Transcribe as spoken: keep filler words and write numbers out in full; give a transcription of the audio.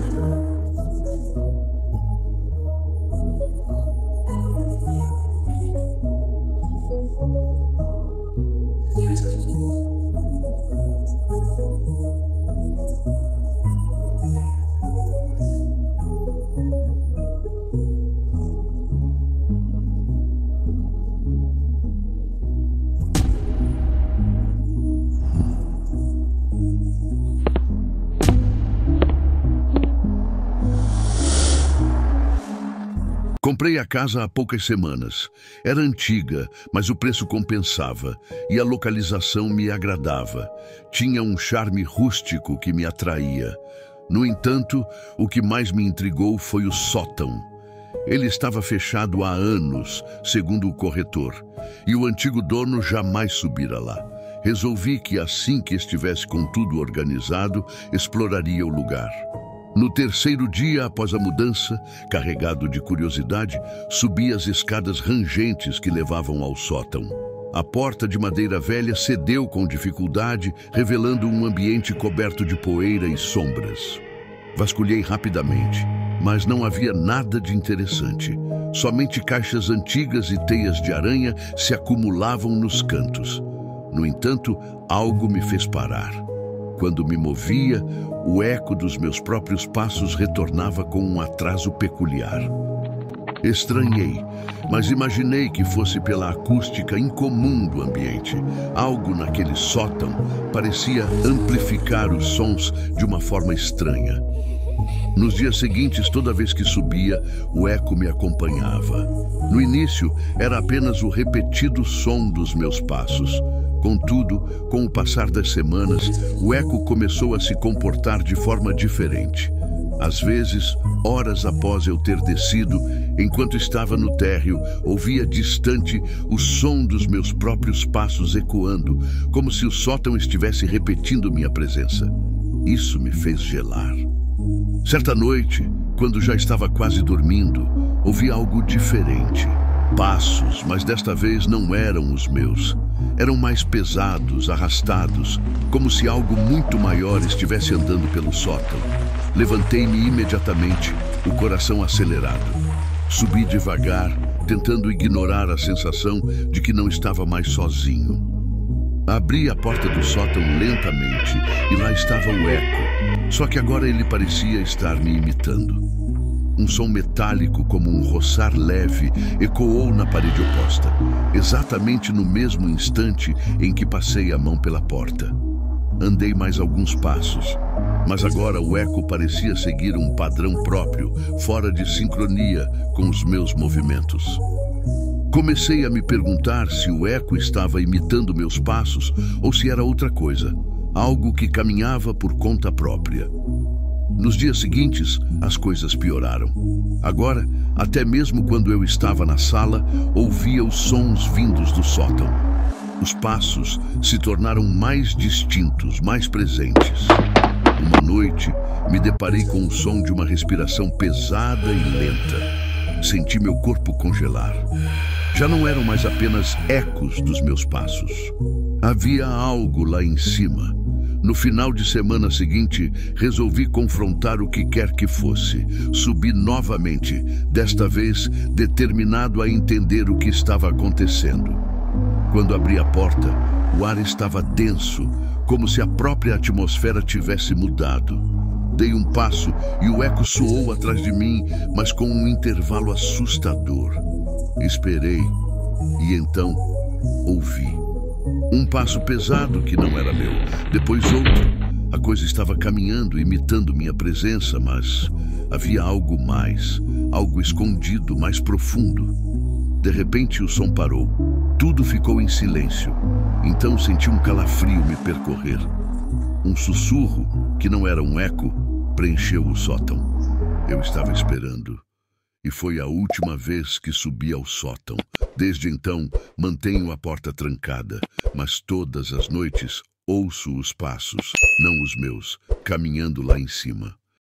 Comprei a casa há poucas semanas. Era antiga, mas o preço compensava e a localização me agradava. Tinha um charme rústico que me atraía. No entanto, o que mais me intrigou foi o sótão. Ele estava fechado há anos, segundo o corretor, e o antigo dono jamais subira lá. Resolvi que assim que estivesse com tudo organizado, exploraria o lugar. No terceiro dia após a mudança, carregado de curiosidade, subi as escadas rangentes que levavam ao sótão. A porta de madeira velha cedeu com dificuldade, revelando um ambiente coberto de poeira e sombras. Vasculhei rapidamente, mas não havia nada de interessante. Somente caixas antigas e teias de aranha se acumulavam nos cantos. No entanto, algo me fez parar. Quando me movia, o eco dos meus próprios passos retornava com um atraso peculiar. Estranhei, mas imaginei que fosse pela acústica incomum do ambiente. Algo naquele sótão parecia amplificar os sons de uma forma estranha. Nos dias seguintes, toda vez que subia, o eco me acompanhava. No início, era apenas o repetido som dos meus passos. Contudo, com o passar das semanas, o eco começou a se comportar de forma diferente. Às vezes, horas após eu ter descido, enquanto estava no térreo, ouvia distante o som dos meus próprios passos ecoando, como se o sótão estivesse repetindo minha presença. Isso me fez gelar. Certa noite, quando já estava quase dormindo, ouvi algo diferente. Passos, mas desta vez não eram os meus. Eram mais pesados, arrastados, como se algo muito maior estivesse andando pelo sótão. Levantei-me imediatamente, o coração acelerado. Subi devagar, tentando ignorar a sensação de que não estava mais sozinho. Abri a porta do sótão lentamente e lá estava o eco, só que agora ele parecia estar me imitando. Um som metálico, como um roçar leve, ecoou na parede oposta, exatamente no mesmo instante em que passei a mão pela porta. Andei mais alguns passos, mas agora o eco parecia seguir um padrão próprio, fora de sincronia com os meus movimentos. Comecei a me perguntar se o eco estava imitando meus passos ou se era outra coisa, algo que caminhava por conta própria. Nos dias seguintes, as coisas pioraram. Agora, até mesmo quando eu estava na sala, ouvia os sons vindos do sótão. Os passos se tornaram mais distintos, mais presentes. Uma noite, me deparei com o som de uma respiração pesada e lenta. Senti meu corpo congelar. Já não eram mais apenas ecos dos meus passos. Havia algo lá em cima. No final de semana seguinte, resolvi confrontar o que quer que fosse. Subi novamente, desta vez determinado a entender o que estava acontecendo. Quando abri a porta, o ar estava denso, como se a própria atmosfera tivesse mudado. Dei um passo e o eco soou atrás de mim, mas com um intervalo assustador. Esperei e então ouvi. Um passo pesado que não era meu, depois outro. A coisa estava caminhando, imitando minha presença, mas havia algo mais, algo escondido, mais profundo. De repente o som parou. Tudo ficou em silêncio. Então senti um calafrio me percorrer. Um sussurro, que não era um eco, preencheu o sótão. Eu estava esperando. E foi a última vez que subi ao sótão. Desde então, mantenho a porta trancada, mas todas as noites ouço os passos, não os meus, caminhando lá em cima.